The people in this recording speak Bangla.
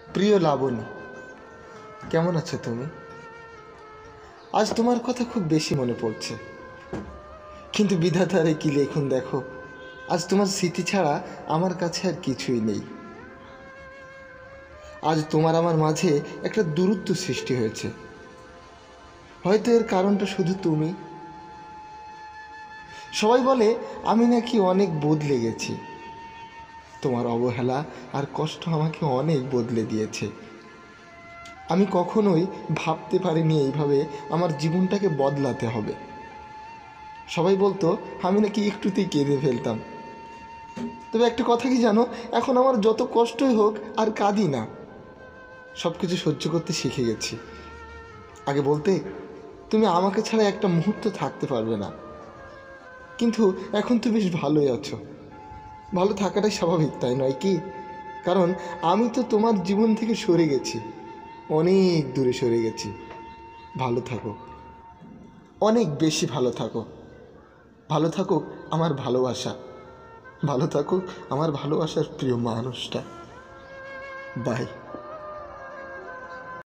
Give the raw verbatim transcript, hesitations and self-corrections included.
প্রিয় লাবণী, কেমন আছো তুমি? আজ তোমার কথা খুব বেশি মনে পড়ছে, কিন্তু বিধাতারে কি লেখুন দেখো, আজ তোমার স্মৃতি ছাড়া আমার কাছে আর কিছুই নেই। আজ তোমার আমার মাঝে একটা দূরত্ব সৃষ্টি হয়েছে, হয়তো এর কারণটা শুধু তুমি। সবাই বলে আমি নাকি অনেক বদলে গেছি, তোমার অবহেলা আর কষ্ট আমাকে অনেক বদলে দিয়েছে। আমি কখনোই ভাবতে পারিনি এইভাবে আমার জীবনটাকে বদলাতে হবে। সবাই বলতো আমি নাকি একটুতেই কেঁদে ফেলতাম, তবে একটা কথা কি জানো, এখন আমার যত কষ্টই হোক আর কাঁদি না, সব কিছু সহ্য করতে শিখে গেছি। আগে বলতে তুমি আমাকে ছাড়া একটা মুহূর্ত থাকতে পারবে না, কিন্তু এখন তো বেশ ভালোই আছো। ভালো থাকাটাই স্বাভাবিক, তাই নয় কি? কারণ আমি তো তোমার জীবন থেকে সরে গেছি, অনেক দূরে সরে গেছি। ভালো থাকো, অনেক বেশি ভালো থাকো। ভালো থাকুক আমার ভালোবাসা, ভালো থাকুক আমার ভালোবাসার প্রিয় মানুষটা। বাই।